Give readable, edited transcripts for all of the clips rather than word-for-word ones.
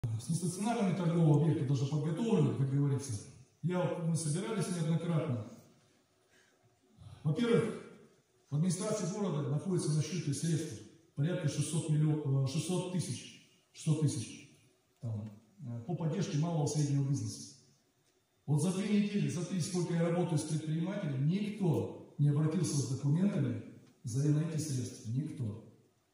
С нестационарными торговыми объектами даже подготовлены, как говорится. Мы собирались неоднократно. Во-первых, в администрации города находится на счете средств порядка 600 тысяч по поддержке малого и среднего бизнеса. Вот за 2 недели, за 3, сколько я работаю с предпринимателями, никто не обратился с документами за эти средства. Никто.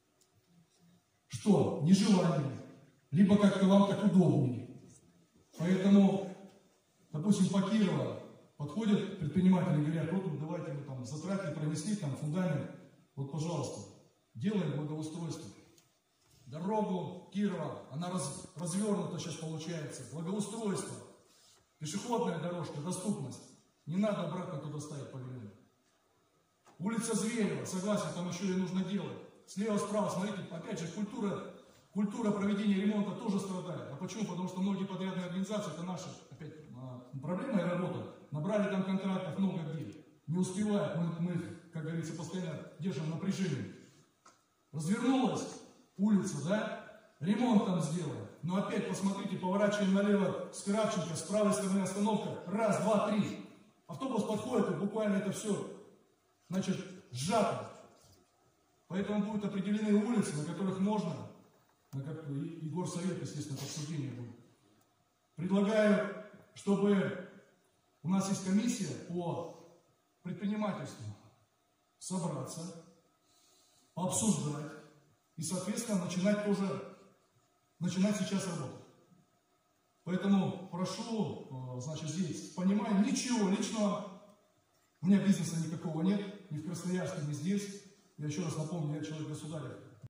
Что? Нежелание. Либо как-то вам так удобнее. Поэтому, допустим, по Кирову подходят предприниматели и говорят: вот давайте мы там затраты пронесли, там фундамент, вот пожалуйста, делаем благоустройство. Дорогу Кирова, она развернута сейчас получается, благоустройство, пешеходная дорожка, доступность. Не надо обратно туда ставить павильон. Улица Зверева, согласен, там еще и нужно делать. Слева, справа, смотрите, опять же, культура проведения ремонта тоже страдает. А почему? Потому что многие подрядные организации, это наша опять проблема и работа. Набрали там контрактов много где. Не успевают, мы, как говорится, постоянно держим напряжение. Развернулась улица, да? Ремонт там сделали. Но опять посмотрите, поворачиваем налево с Кравченко, с правой стороны остановка. Раз, два, три. Автобус подходит, и буквально это все, значит, сжато. Поэтому будут определены улицы, на которых можно, и горсовет, естественно, обсуждение будет. Предлагаю, чтобы у нас есть комиссия по предпринимательству, собраться, пообсуждать и, соответственно, начинать сейчас работать. Поэтому прошу, значит, здесь, понимаю, ничего личного, у меня бизнеса никакого нет, ни в Красноярске, ни здесь. Я еще раз напомню, я человек государев.